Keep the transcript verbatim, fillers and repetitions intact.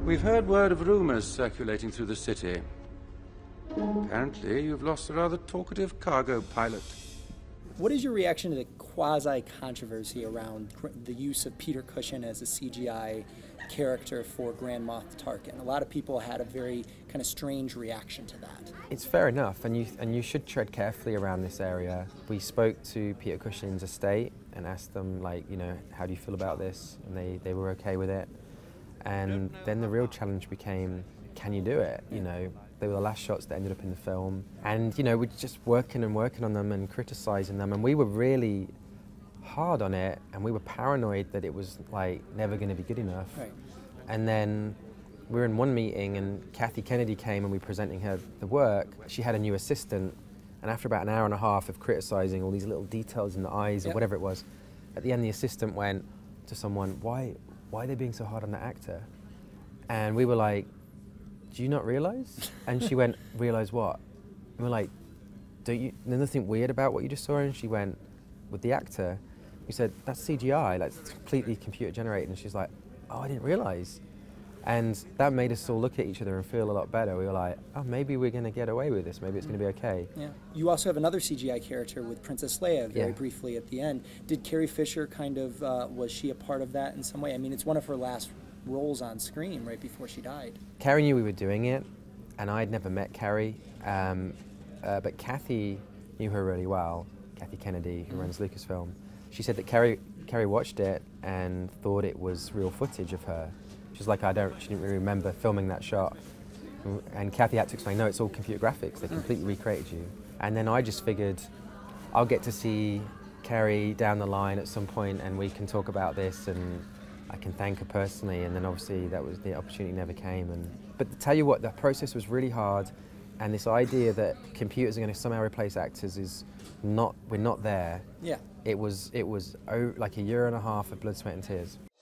We've heard word of rumors circulating through the city. Apparently, you've lost a rather talkative cargo pilot. What is your reaction to the quasi-controversy around the use of Peter Cushing as a C G I character for Grand Moff Tarkin? A lot of people had a very kind of strange reaction to that. It's fair enough, and you and you should tread carefully around this area. We spoke to Peter Cushing's estate and asked them, like, you know, how do you feel about this? And they, they were okay with it. And then the real challenge became, can you do it? You know, they were the last shots that ended up in the film. And, you know, we're just working and working on them and criticizing them. And we were really hard on it, and we were paranoid that it was, like, never going to be good enough. Right. And then we were in one meeting, and Kathy Kennedy came, and we were presenting her the work. She had a new assistant, and after about an hour and a half of criticizing all these little details in the eyes or yep. whatever it was, at the end the assistant went to someone, why, why are they being so hard on the actor? And we were like, do you not realize? And she went, realize what? And we're like, don't you, there's nothing weird about what you just saw? And she went, with the actor? We said, that's C G I, like, it's completely computer generated. And she's like, oh, I didn't realize. And that made us all look at each other and feel a lot better. We were like, oh, maybe we're gonna get away with this. Maybe it's gonna be okay. Yeah. You also have another C G I character with Princess Leia very yeah. briefly at the end. Did Carrie Fisher kind of, uh, was she a part of that in some way? I mean, it's one of her last roles on screen right before she died. Carrie knew we were doing it, and I'd never met Carrie, um, uh, but Kathy knew her really well, Kathy Kennedy, who mm. runs Lucasfilm. She said that Carrie, Carrie watched it and thought it was real footage of her. She's like, I don't, she didn't really remember filming that shot. And Kathy had to explain, no, it's all computer graphics, they completely recreated you. And then I just figured, I'll get to see Carrie down the line at some point, and we can talk about this, and I can thank her personally. And then obviously that was, the opportunity never came. And but to tell you what, the process was really hard, and this idea that computers are going to somehow replace actors is not, we're not there. Yeah. It was, it was oh, like a year and a half of blood, sweat and tears.